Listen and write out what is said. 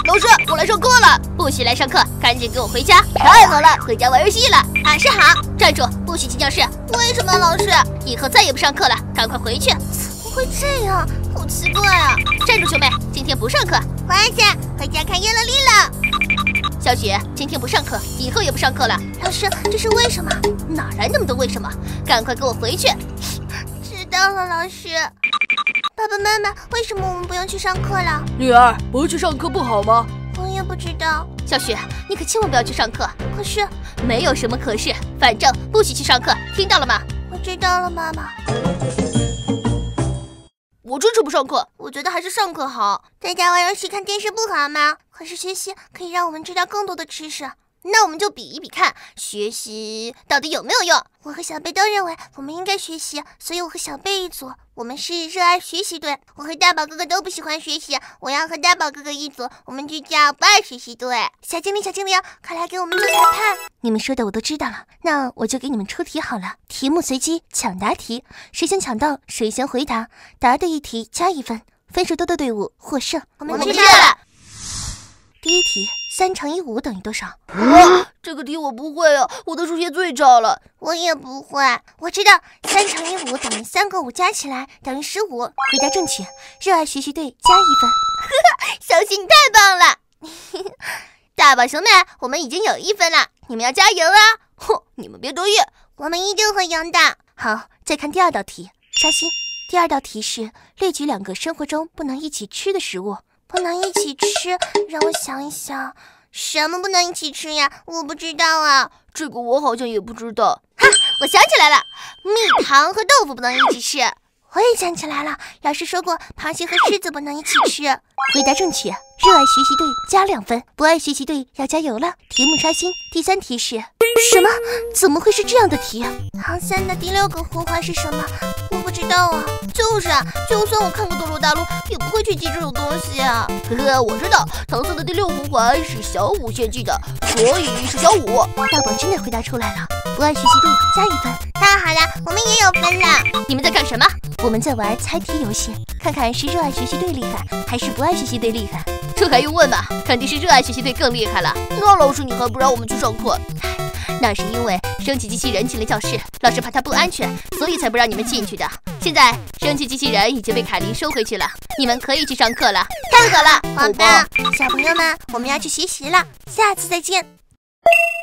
老师，我来上课了。不许来上课，赶紧给我回家。太好了，回家玩游戏了。老师好。站住，不许进教室。为什么，老师？以后再也不上课了，赶快回去。 怎么会这样？好奇怪啊！ 站住，兄妹，今天不上课。 花姐，回家看叶乐丽了。 小雪，今天不上课，以后也不上课了。 老师，这是为什么？ 哪来那么多为什么？赶快给我回去。 知道了，老师。爸爸妈妈，为什么我们不用去上课了？ 女儿，不去上课不好吗？ 我也不知道。 小雪，你可千万不要去上课。 可是， 没有什么可是，反正不许去上课，听到了吗？ 我知道了，妈妈。 我支持不上课， 我觉得还是上课好。在家玩游戏、看电视不好吗？可是学习可以让我们知道更多的知识。 那我们就比一比看，学习到底有没有用？ 我和小贝都认为我们应该学习，所以我和小贝一组，我们是热爱学习队。我和大宝哥哥都不喜欢学习，我要和大宝哥哥一组，我们就叫不爱学习队。小精灵，小精灵，快来给我们做裁判！你们说的我都知道了，那我就给你们出题好了。题目随机，抢答题，谁先抢到谁先回答，答对一题加1分，分数多的队伍获胜。 我们知道了。 第一题，3乘以5等于多少？ 这个题我不会啊，我的数学最差了。 我也不会。我知道3乘以5等于3个5加起来等于15。回答正确，热爱学习队加1分。 小新你太棒了！大宝兄妹，我们已经有1分了，你们要加油啊！ 哼，你们别得意， 我们一定会赢的。好，再看第2道题，刷新。第2道题是列举2个生活中不能一起吃的食物。不能一起吃，让我想一想，什么不能一起吃呀？我不知道啊。 这个我好像也不知道。 哈，我想起来了，蜜糖和豆腐不能一起吃。 我也想起来了，老师说过螃蟹和狮子不能一起吃。回答正确，热爱学习队加2分，不爱学习队要加油了。题目刷新，第3题是什么？怎么会是这样的题？唐三的第6个呼唤是什么？我不知道啊。 就是啊，就算我看过《斗罗大陆》，也不会去记这种东西啊。 呵呵，我知道，唐僧的第6呼唤是小五献祭的，所以是小五。 大宝真的回答出来了，不爱学习队加1分。太好了，我们也有分了。 你们在干什么？ 我们在玩猜题游戏，看看是热爱学习队厉害，还是不爱学习队厉害。 这还用问吗？肯定是热爱学习队更厉害了。 那老师你还不让我们去上课？ 那是因为升旗机器人进了教室，老师怕他不安全，所以才不让你们进去的。现在升旗机器人已经被凯琳收回去了，你们可以去上课了。太好了， 好棒！小朋友们，我们要去学习了，下次再见。